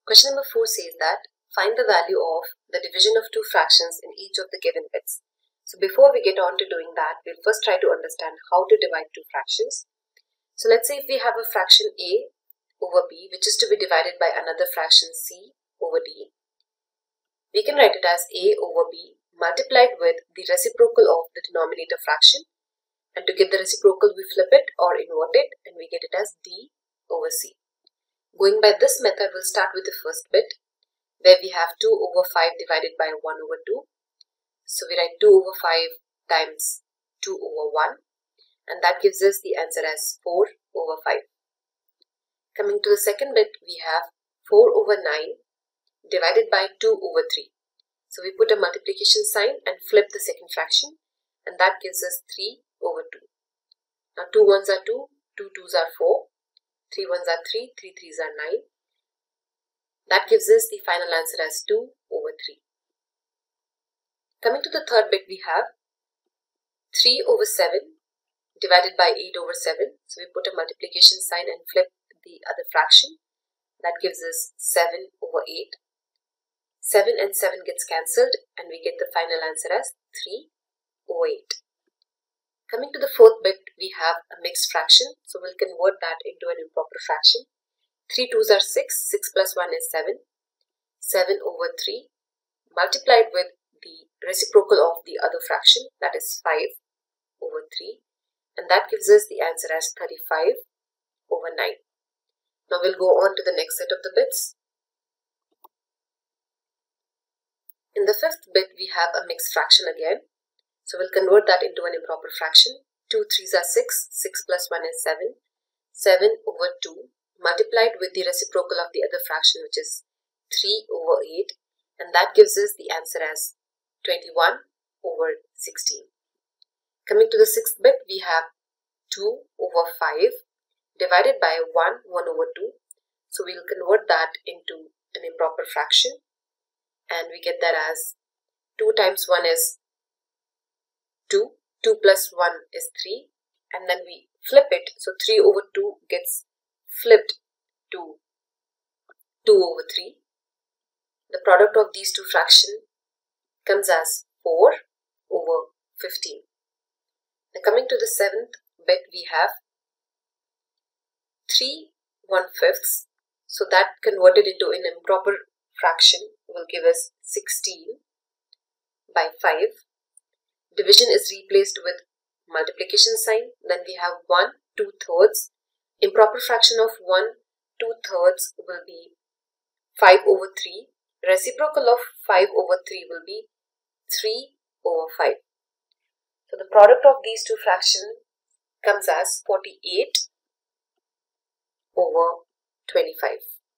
Question number 4 says that find the value of the division of two fractions in each of the given bits. So before we get on to doing that, we'll first try to understand how to divide two fractions. So let's say if we have a fraction a over b which is to be divided by another fraction c over d, we can write it as a over b multiplied with the reciprocal of the denominator fraction, and to get the reciprocal we flip it or invert it and we get it as d over c. Going by this method, we'll start with the first bit where we have 2 over 5 divided by 1 over 2. So we write 2 over 5 times 2 over 1, and that gives us the answer as 4 over 5. Coming to the second bit, we have 4 over 9 divided by 2 over 3. So we put a multiplication sign and flip the second fraction, and that gives us 3 over 2. Now 2 ones are 2, 2 twos are 4, 3 ones are 3, 3 threes are 9. That gives us the final answer as 2 over 3. Coming to the third bit, we have 3 over 7 divided by 8 over 7. So we put a multiplication sign and flip the other fraction. That gives us 7 over 8. 7 and 7 gets cancelled and we get the final answer as 3 over 8. Coming to the fourth bit, we have a mixed fraction. So we'll convert that into an improper fraction. 3 twos are 6, 6 plus 1 is 7. 7 over 3 multiplied with the reciprocal of the other fraction, that is 5 over 3. And that gives us the answer as 35 over 9. Now we'll go on to the next set of the bits. In the fifth bit, we have a mixed fraction again. So we'll convert that into an improper fraction. 2 threes are 6, 6 plus 1 is 7. 7 over 2 multiplied with the reciprocal of the other fraction, which is 3 over 8. And that gives us the answer as 21 over 16. Coming to the sixth bit, we have 2 over 5 divided by 1 over 2. So we'll convert that into an improper fraction. And we get that as 2 times 1 is 2, 2 plus 1 is 3, and then we flip it, so 3 over 2 gets flipped to 2 over 3. The product of these two fractions comes as 4 over 15. Now coming to the seventh bit, we have 3 1/5, so that converted into an improper fraction will give us 16 by 5. Division is replaced with multiplication sign. Then we have 1 2/3. Improper fraction of 1 2/3 will be 5 over 3. Reciprocal of 5 over 3 will be 3 over 5. So the product of these two fractions comes as 48 over 25.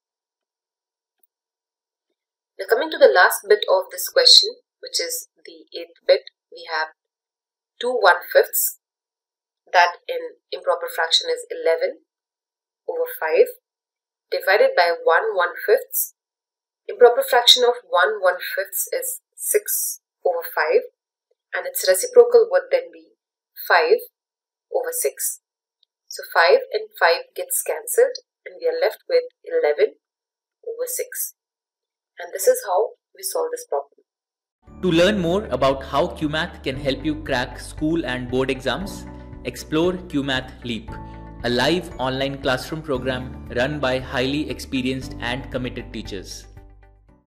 Now coming to the last bit of this question, which is the 8th bit, we have 2 1/5, that in improper fraction is 11 over 5, divided by 1 1/5. Improper fraction of 1 1/5 is 6 over 5, and its reciprocal would then be 5 over 6. So 5 and 5 gets cancelled and we are left with 11 over 6. And this is how we solve this problem. To learn more about how Cuemath can help you crack school and board exams, explore Cuemath Leap, a live online classroom program run by highly experienced and committed teachers.